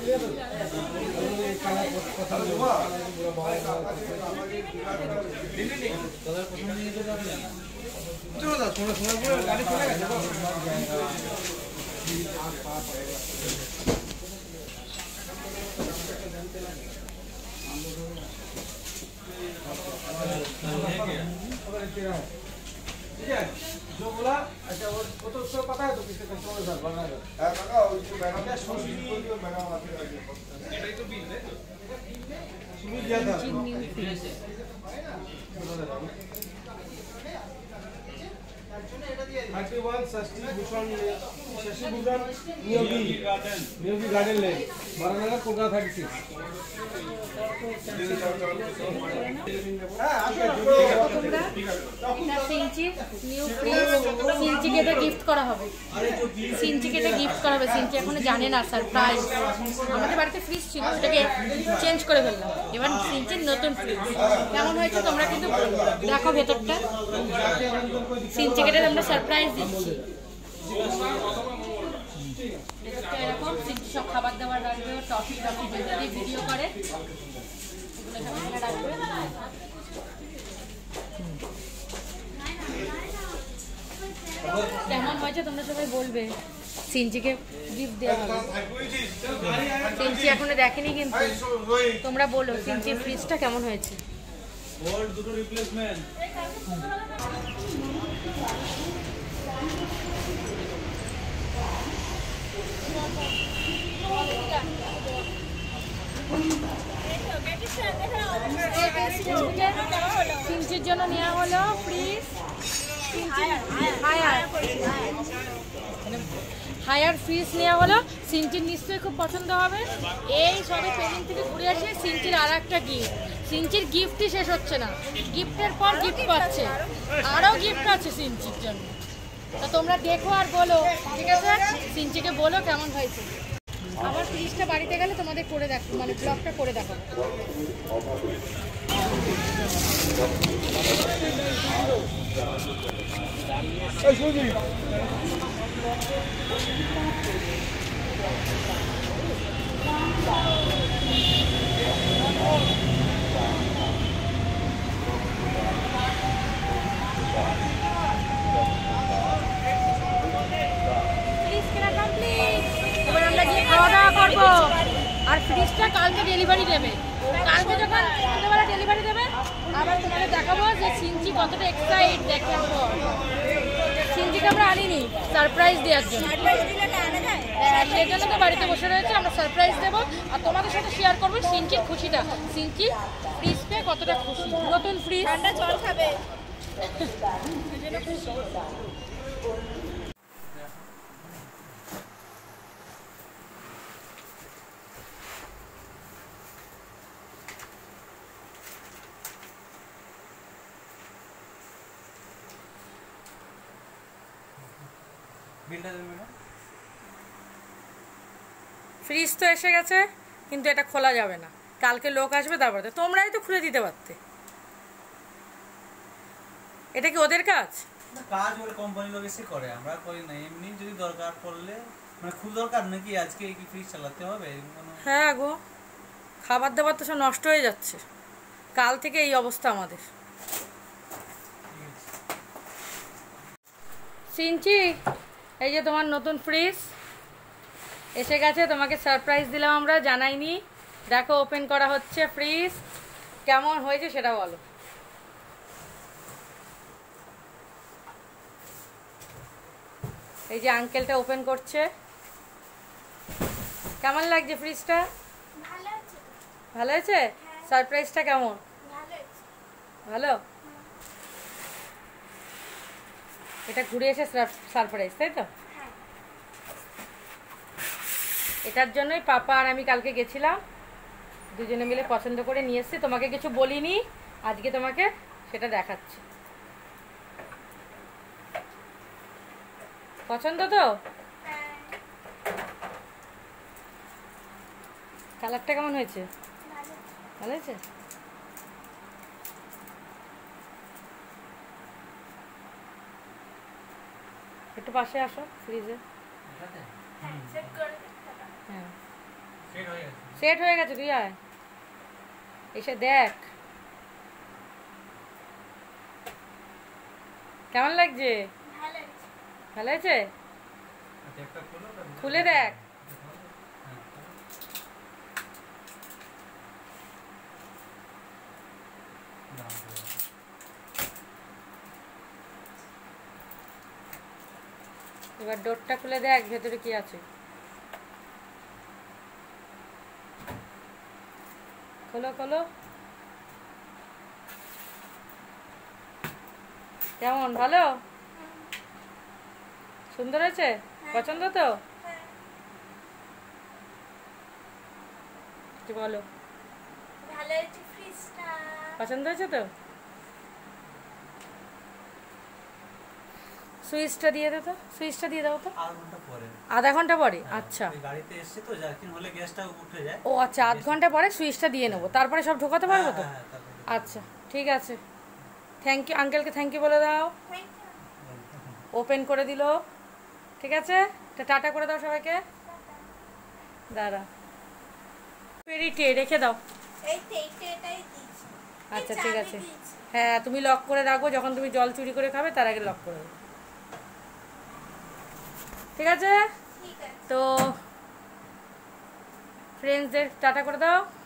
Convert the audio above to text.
ठीक है जो बोला अच्छा वो तो उसको पता है तो किसके कस्टमर सर बना है काका वो जो मैडम ने सोची को जो मैडम आते हैं ये तो बिल है सुबह दिया था 31 षष्ठी भूषण नियोगी गार्डन ले 12 नगर कोलकाता 36 সিনচিকে গিফট করা হবে সিনচিকে গিফট করা হবে সিনচি এখনো জানে না সারপ্রাইজ আমাদের বাড়িতে ফ্রিজ ছিল সেটাকে চেঞ্জ করে ফেললাম এবার সিনচির নতুন ফ্রিজ কেমন হয়েছে তোমরা কিন্তু দেখো ভেতরটা সিনচিকে আমরা সারপ্রাইজ দিচ্ছি এরকম সিনচি সব খাবার দাবার রাখবে টফি টফি যেটা দিয়ে ভিডিও করে কেমন হয়েছে তোমরা সবাই বলবে সিনচিকে গিফট দেওয়া হবে সিনচি এখনো দেখেনি কিন্তু তোমরা বলো সিনচির ফ্রিজটা কেমন হয়েছে দুটো রিপ্লেসমেন্ট সিনচির জন্য নেওয়া হলো ফ্রিজ হায়ার ফ্রিজ নেওয়া হলো সিনচির নিশ্চয়ই খুব পছন্দ হবে এই সবে পেমেন্ট থেকে ঘুরে আসে সিনচির আর একটা গিফট সিনচির গিফটই শেষ হচ্ছে না গিফটের পর গিফট পাচ্ছে আরও গিফট আছে সিনচির জন্য তা তোমরা দেখো আর বলো ঠিক আছে সিনচিকে বলো কেমন হয়েছে আবার ফ্রিজটা বাড়িতে গেলে তোমাদের করে দেখো মানে ব্লগটা করে দেখো এবার আমরা গিয়ে খাওয়া দাওয়া করবো আর ফ্রিজটা কালকে ডেলিভারি দেবে কালকে যখন সন্ধ্যেবেলা ডেলিভারি দেবে আবার তোমাদের দেখাবো যে সিনচি কতটা এক্সাইট দেখার পর সিনচিকে আমরা আনিনি সারপ্রাইজ দেওয়ার জন্য সেই জন্য তো বাড়িতে বসে রয়েছে আমরা সারপ্রাইজ দেবো আর তোমাদের সাথে শেয়ার করবো সিনচির খুশিটা সিনচি ফ্রিজ পেয়ে কতটা খুশি নতুন ফ্রিজ ঠান্ডা জল খাবে ফ্রিজ তো এসে গেছে কিন্তু এটা খোলা যাবে না কালকে লোক আসবে তারপরে তোমরাই তো খুলে দিতে পারতে এটা কি ওদের কাজ কাজ ওই কোম্পানি লোক এসে করে আমরা করি না এমনি যদি দরকার পড়লে মানে খুব দরকার নাকি আজকে কি ফ্রিজ চালাতে হবে হ্যাঁ গো খাবার দাবার তো সব নষ্ট হয়ে যাচ্ছে কাল থেকে এই অবস্থা আমাদের সিনচি এই যে তোমার নতুন ফ্রিজ এসে গেছে তোমাকে সারপ্রাইজ দিলাম আমরা জানাইনি দেখো ওপেন করা হচ্ছে ফ্রিজ কেমন হয়েছে সেটা বলো এই যে আঙ্কেলটা ওপেন করছে কেমন লাগছে ফ্রিজটা ভালো হয়েছে সারপ্রাইজটা কেমন ভালো এটা ঘুরে এসে সারপ্রাইজ তাই তো এটার জন্যই পাপা আর আমি কালকে গেছিলাম দুজনে মিলে পছন্দ করে নিয়ে এসেছি তোমাকে কিছু বলিনি আজকে তোমাকে সেটা দেখাচ্ছি পছন্দ তো কালারটা কেমন হয়েছে ভালো হয়েছে একটু পাশে আসো ফ্রিজে হ্যাঁ সেট হয়ে গেছে, তুই আয় এসে দেখ কেমন লাগছে। ভালো হয়েছে, খুলে দেখ। এবার ডোরটা খুলে দেখ ভেতরে কি আছে। খোলো খোলো। কেমন, ভালো, সুন্দর হয়েছে, পছন্দ তো? বলো পছন্দ হয়েছে তো? সুইচটা দিয়ে দে তো, সুইচটা দিয়ে দাও তো। আধা ঘন্টা পরে? আচ্ছা, গাড়িতে এসছে তো যাকিন হলে গ্যাসটা উঠে যায়। ও আচ্ছা, আধ ঘন্টা পরে সুইচটা দিয়ে নেবো, তারপরে সব ঢোকাতে পারবো তো? আচ্ছা ঠিক আছে, থ্যাংক ইউ আঙ্কেলকে, থ্যাংক ইউ বলে দাও। ওপেন করে দিল, ঠিক আছে, টাটা করে দাও সবাইকে। দাঁড়া, পেরিটে রেখে দাও। আচ্ছা ঠিক আছে, হ্যাঁ তুমি লক করে রাখো, যখন তুমি জল চুরি করে খাবে তার আগে লক করে দেবো, ঠিক আছে? তো ফ্রেন্ডসদের টাটা করে দাও।